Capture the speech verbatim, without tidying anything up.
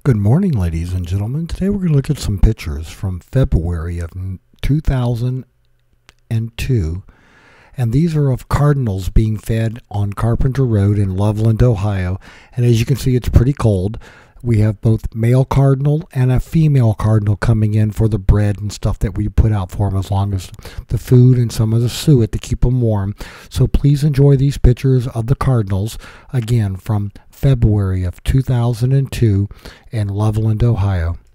Good morning, ladies and gentlemen. Today we're going to look at some pictures from February of two thousand two, and these are of cardinals being fed on Carpenter Road in Loveland, Ohio. And as you can see, it's pretty cold. We have both male cardinal and a female cardinal coming in for the bread and stuff that we put out for them, as long as the food and some of the suet to keep them warm. So please enjoy these pictures of the cardinals, again from February of two thousand two in Loveland, Ohio.